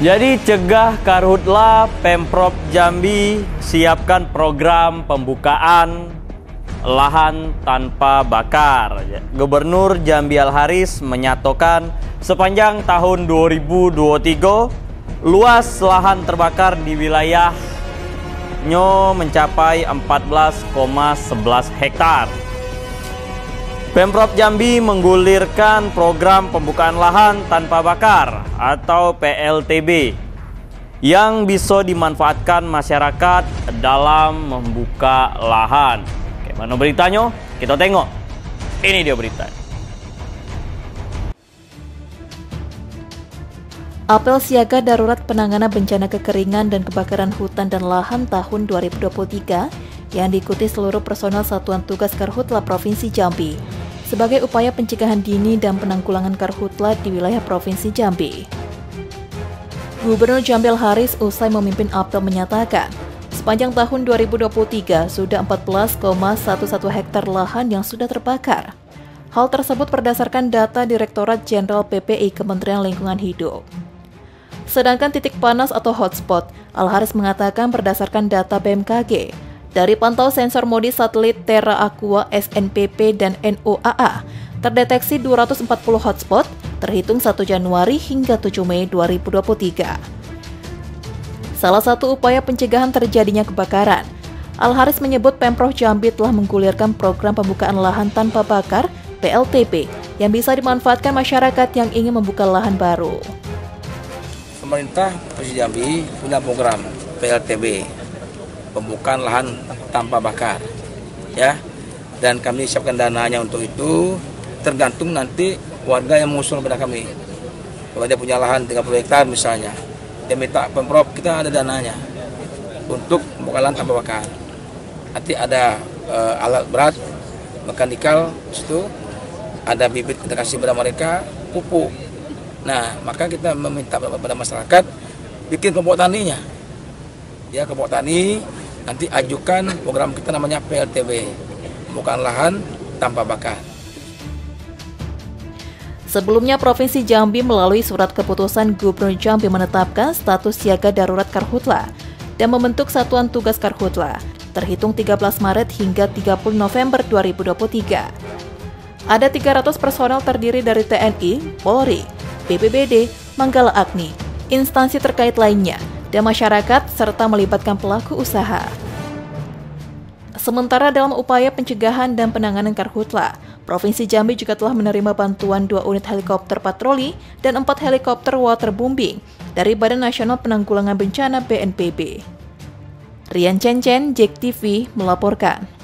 Jadi cegah karhutla, Pemprov Jambi siapkan program pembukaan lahan tanpa bakar. Gubernur Jambi Al-Haris menyatakan sepanjang tahun 2023 luas lahan terbakar di wilayahnya mencapai 14,11 hektar. Pemprov Jambi menggulirkan program pembukaan lahan tanpa bakar atau PLTB yang bisa dimanfaatkan masyarakat dalam membuka lahan. Oke, mana beritanya? Kita tengok. Ini dia berita. Apel siaga darurat penanganan bencana kekeringan dan kebakaran hutan dan lahan tahun 2023 yang diikuti seluruh personel Satuan Tugas Karhutla Provinsi Jambi sebagai upaya pencegahan dini dan penanggulangan karhutla di wilayah Provinsi Jambi. Gubernur Jambi Al-Haris usai memimpin apel menyatakan, sepanjang tahun 2023 sudah 14,11 hektar lahan yang sudah terbakar. Hal tersebut berdasarkan data Direktorat Jenderal PPI Kementerian Lingkungan Hidup. Sedangkan titik panas atau hotspot, Al-Haris mengatakan berdasarkan data BMKG, dari pantau sensor modis satelit Terra Aqua SNPP dan NOAA, terdeteksi 240 hotspot terhitung 1 Januari hingga 7 Mei 2023. Salah satu upaya pencegahan terjadinya kebakaran, Al-Haris menyebut Pemprov Jambi telah menggulirkan program pembukaan lahan tanpa bakar PLTB yang bisa dimanfaatkan masyarakat yang ingin membuka lahan baru. Pemerintah Provinsi Jambi punya program PLTB, pembukaan lahan tanpa bakar, ya. Dan kami siapkan dananya untuk itu, tergantung nanti warga yang mengusul kepada kami. Kalau dia punya lahan 30 hektar misalnya, dia minta Pemprov, kita ada dananya untuk membuka lahan tanpa bakar. Nanti ada alat berat, mekanikal, situ ada bibit kita kasih kepada mereka, pupuk. Nah, maka kita meminta kepada masyarakat bikin kelompok taninya. Ya, kelompok tani nanti ajukan program kita namanya PLTB, pembukaan lahan tanpa bakar. Sebelumnya, Provinsi Jambi melalui surat keputusan Gubernur Jambi menetapkan status siaga darurat karhutla dan membentuk Satuan Tugas Karhutla terhitung 13 Maret hingga 30 November 2023. Ada 300 personel terdiri dari TNI, Polri, BPBD, Manggala Agni, instansi terkait lainnya, dan masyarakat serta melibatkan pelaku usaha. Sementara dalam upaya pencegahan dan penanganan karhutla, Provinsi Jambi juga telah menerima bantuan 2 unit helikopter patroli dan 4 helikopter waterbombing dari Badan Nasional Penanggulangan Bencana BNPB. Rian Cencen, JEK TV melaporkan.